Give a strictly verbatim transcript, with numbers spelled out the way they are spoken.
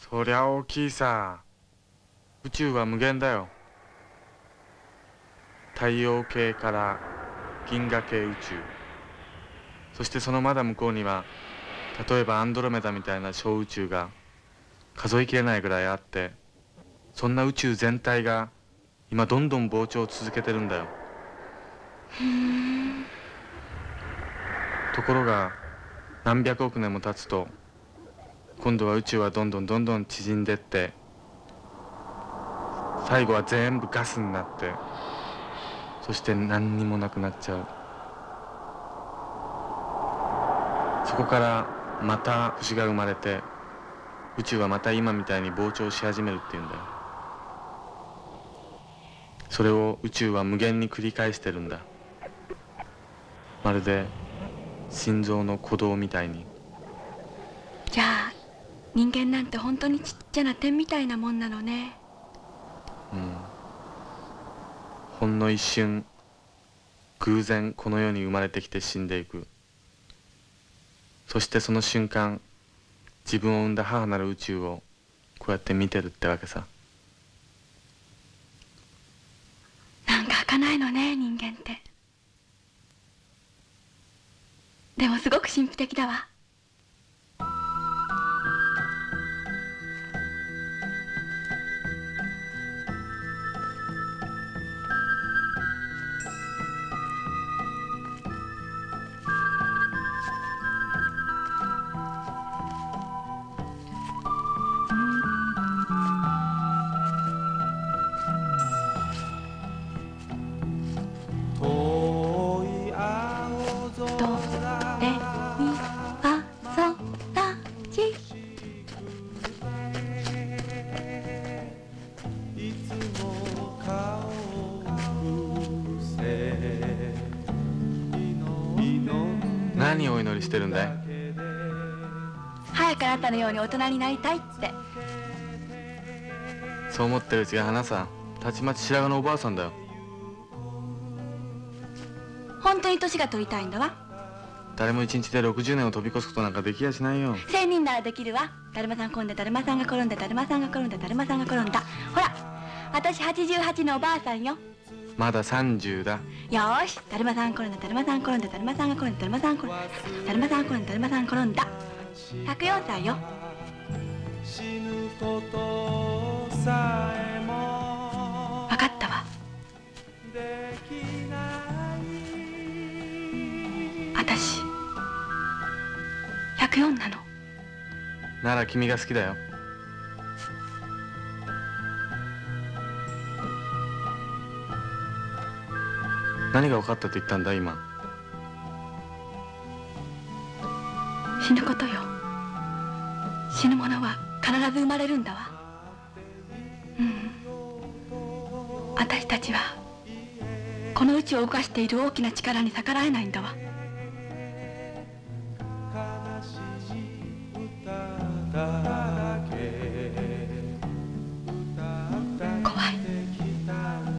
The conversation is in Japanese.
そりゃ大きいさ。宇宙は無限だよ。太陽系から銀河系宇宙、そしてそのまだ向こうには例えばアンドロメダみたいな小宇宙が数えきれないぐらいあって、そんな宇宙全体が今どんどん膨張を続けてるんだよ。ところが何百億年も経つと今度は宇宙はどんどんどんどん縮んでって、最後は全部ガスになって、そして何にもなくなっちゃう。そこからまた星が生まれて、宇宙はまた今みたいに膨張し始めるっていうんだよ。それを宇宙は無限に繰り返してるんだ。まるで心臓の鼓動みたいに。 じゃあ人間なんて本当にちっちゃな点みたいなもんなのね。 うん。ほんの一瞬、偶然この世に生まれてきて死んでいく。そしてその瞬間、自分を産んだ母なる宇宙をこうやって見てるってわけさ。 なんか儚いのね、人間って。でもすごく神秘的だわ。 何をお祈りしてるんだい？ 早くあなたのように大人になりたいって。 そう思ってるうちが花さ、たちまち白髪のおばあさんだよ。 本当に年が取りたいんだわ。 誰も一日でろくじゅうねんを飛び越すことなんかできやしないよ。 千人ならできるわ。だるまさん転んで、だるまさんが転んで、だるまさんが転んで、だるまさんが転んだ。ほら、私はちじゅうはちのおばあさんよ。 まださんじゅうだ。 よーし、だるまさん転んで、だるまさん転んで、だるまさんが転んで、だるまさん転んで、だるまさん転んで、だるまさん転んだ。ひゃくよんさいよ。わかったわ。私ひゃくよんなの。 なら君が好きだよ。何が分かったって言ったんだ今。 死ぬことよ。死ぬ者は必ず生まれるんだわ。うん。私たちはこの宇宙を動かしている大きな力に逆らえないんだわ。